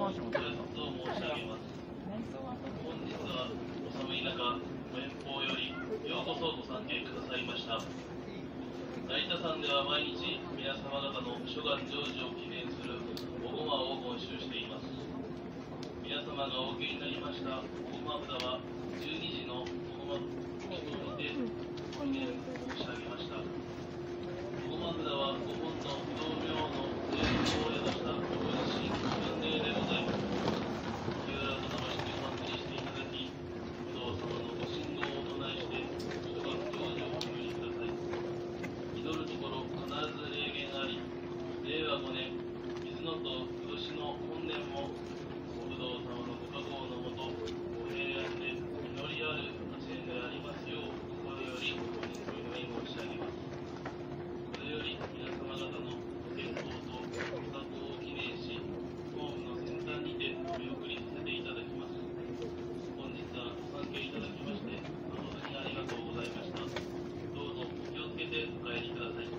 ご挨拶を申し上げます。本日はお寒い中、ご遠方よりようこそご参詣くださいました。成田山では毎日皆様方の諸願成就を記念するおごまを言収しています。皆様がお受けになりましたおごま札は12時のおごま祈祷にて記念申し上げました。おごま札はご本の不動明の霊道を宿したご分身分霊でございます。清らかな場所にお祭りしていただき、不動様のご神号をお唱えして諸願成就をお祈りください。祈るところ必ず霊言あり、令和5年水のと今年の本年もお不動様のご加護のもとご平安で祈りある8年でありますよう心よりお祈り申し上げます。これより皆様方のご健康とご加護を記念し、ホームの先端にてお見送りさせていただきます。本日はご参詣いただきまして誠にありがとうございました。どうぞお気をつけてお帰りください。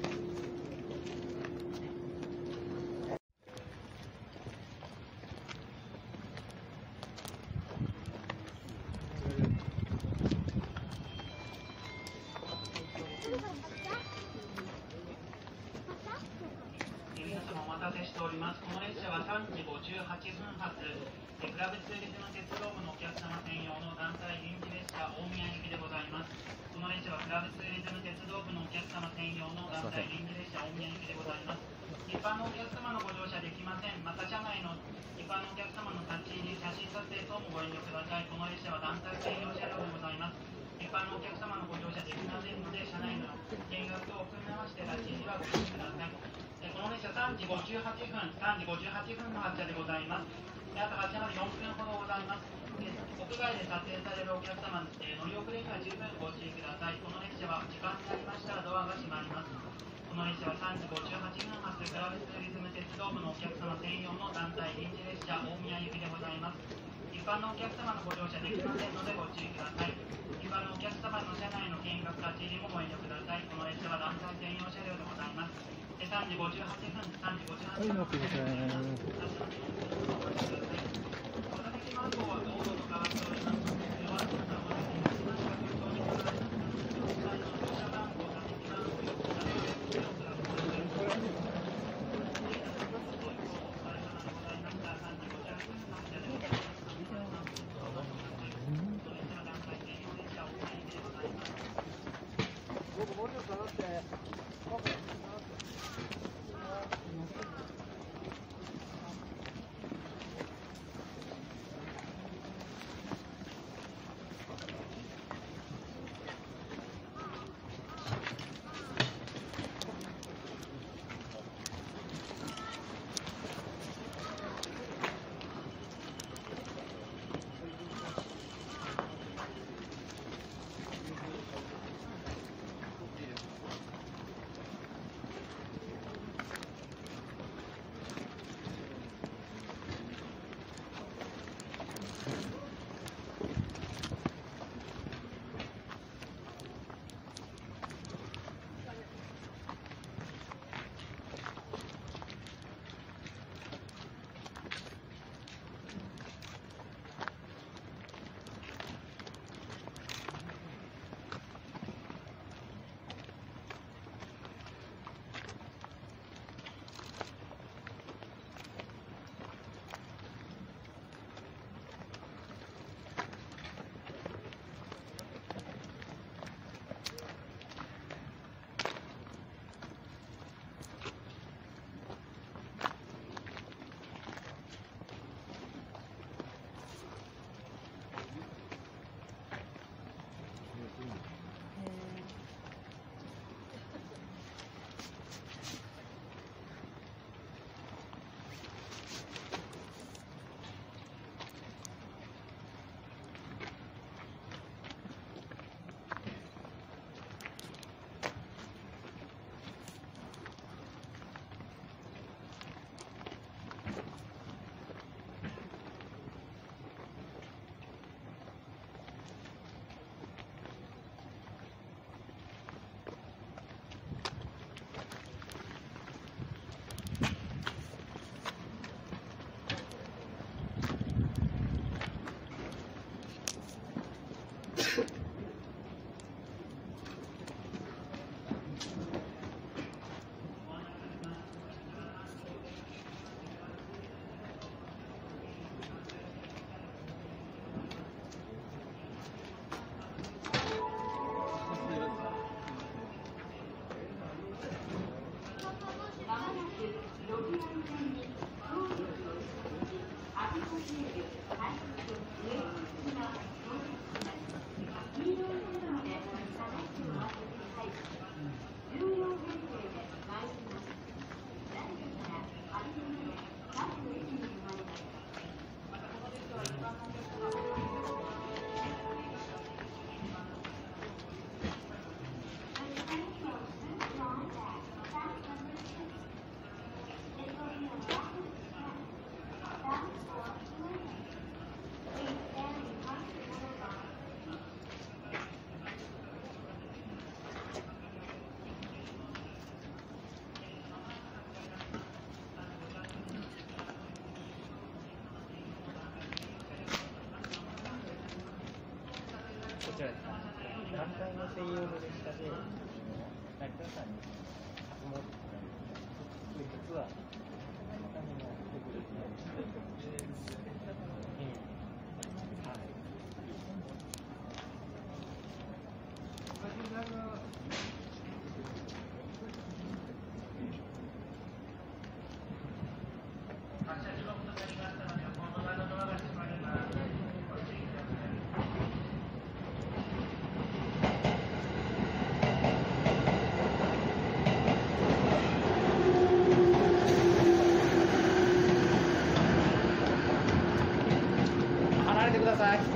皆様お待たせしております。この列車は3時58分発、クラブツーリズム鉄道部のお客様専用の団体臨時列車大宮行きでございます。この列車はクラブツーリズム鉄道部のお客様専用の団体臨時列車大宮行きでございます。一般のお客様のご乗車できません。また車内の一般のお客様の立ち入り、写真撮影等もご遠慮ください。この列車は団体専用車両でございます。一般のお客様のご乗車できませんので、車内の見学等を組み合わせて立ち入りはご遠慮ください。この列車3時58分の発車でございます。あと発車まで4分ほどございます。屋外で撮影されるお客様、乗り遅れには十分ご注意ください。この列車は時間になりましたらドアが閉まります。この列車は3時58分発クラブツーリズム鉄道部のお客様専用の団体臨時列車大宮行きでございます。一般のお客様のご乗車できませんのでご注意ください。一般のお客様の車内の見学立ち入りもご遠慮ください。この列車は団体専用車両でございます。3時58分、3時58分。お座席番号はどうぞと変わっております。お忘れ物はお忘れになりましたご承認ください。お座車番号、座席番号、横からお伝えください。お疲れ様でございました。3時58分の発車でございます。それでは団体専用列車お帰りでございます。 僕もうちょっと下がって。 こちらですか。団体の専用の列車で、成田山に集まってきたんですけど、そういったツアーのための特別な列車です。 発車時刻となりましたので、ホーム側のドアが閉まります。ご注意ください。 離れてください。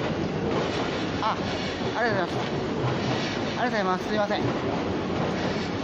ありがとうございます。ありがとうございます。すいません。